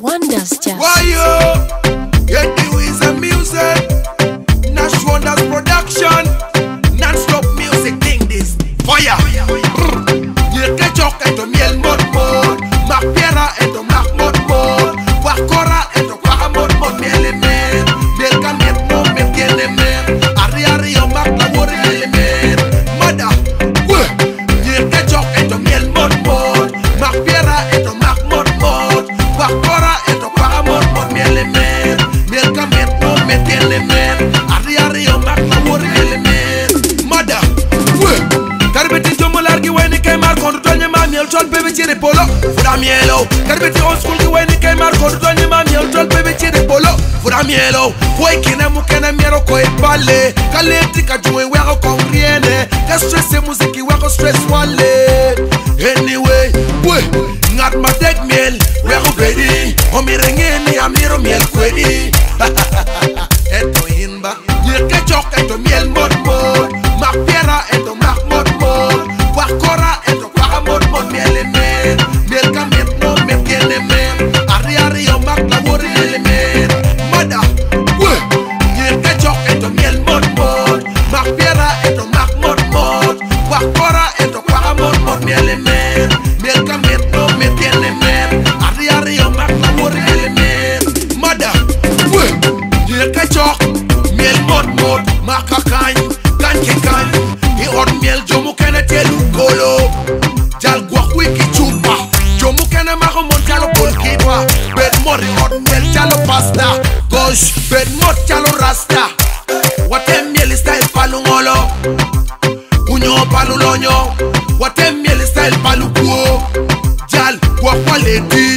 Wonders just. Why you? Get the ways of music. Nash Wonders production. Non-stop music thing this. Fire. You can talk into miel mod mod. Mac Piera into Mac mod mod. Wakora into Quaha mod mod miel mer. Miel kamet no miel tiene mer. Ari yo Mac la wori miel mer. Mada. You can talk into miel mod mod. Mac Piera into Mac mod mod. Wakora into Quaha mod mod miel mer. Miel kamet no miel tiene mer. Ari yo Mac la wori miel mer. Mada. Carbeti jomo largi weni kay mar kondu tonye ma miel tol bebe chiri polo fura mielo. Carbeti on school gi weni kay mar kondu tonye ma miel tol bebe chiri polo fura mielo. Foi kina mu kena miero ko e balle. Kaleti ka juwe wego kon riene. Ka stress e musiki wego stress wale. Anyway, ngat ma tek miel wego bedi. O mi rengeni amiro miel kwedi. Eto hinba yeke chok eto miel mod mod. Mac Piera eto Mac mod mod. Wakora eto Quaha mod mod miel mer. Miel kamet no miel tiene mer. Ari yo Mac la wori miel mer. Mada yeke chok eto miel mod mod. Mac Piera eto Mac mod mod. Wakora eto Quaha mod mod miel mer. Miel kamet no miel tiene mer. Ari yo Mac la wori miel mer. Mada yeke chok miel mod mod. Mac kakany kan i hot miel jomu kene telu kolo. Jal guak wiki chupa jomu kene mako mon chalo bol kipa. Bed mori hot miel chalo pasta. Gosh bed mot chalo rasta. Wate miel style palu ngolo. Unyo palu lonyo. Wate miel style palu kuo. Jal guak waleti.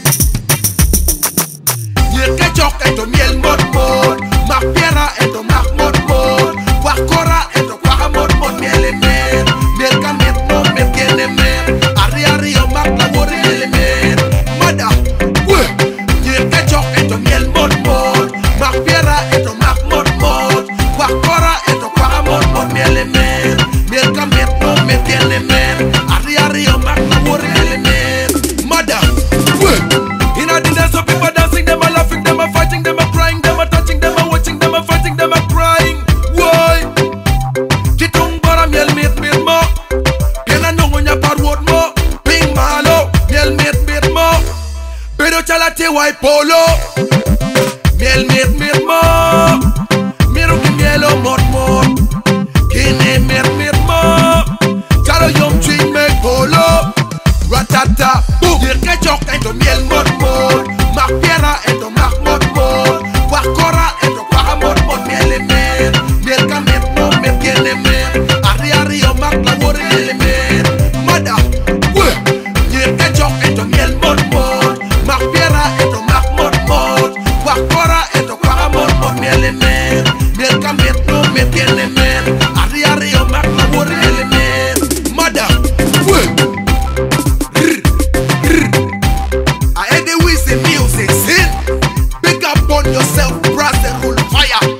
Yeke chok eto miel mod mod. Mac Piera eto Mac mod mod. Wakora eto Quaha mod mod miel mer. Miel kamet no miel tiene mer. Ari yo Mac la wori miel mer. Mada yeke chok eto miel mod mod. Mac Piera eto Mac mod mod. Wakora eto Quaha mod mod miel mer. Miel kamet no miel tiene mer. Ari yo Mac la wori miel mer. Mada inna the dance so people dancing, them a laughing, them a fighting, them a crying, them a touching, them a watching, them a fighting, them a crying. Why? Kitung bara miel mit mo. Kena nongo nya parwot mo. Ping malo miel mit mo. Pero chalate wai polo. Miel mit mo. Miro ki mielo mod mod. Kine mit mo. Chalo yom ching me polo. Ratata boom. Yeke chok ento miel mod mod. Mac Piera ento Mac mod mod. Wakora ento Quaha mod mod miel mer. Miel kamet no miel tiene mer. Ari yo Mac la wori miel mer. Mada yeke chok ento miel mod mod. Mac Piera ento Mac mod mod. Wakora ento Quaha mod mod miel mer. Miel kamet no miel tiene mer. Ari yo Mac la wori miel mer. Mada I hear the wheezy music, sin. Big up on yourself, brass and roll fire.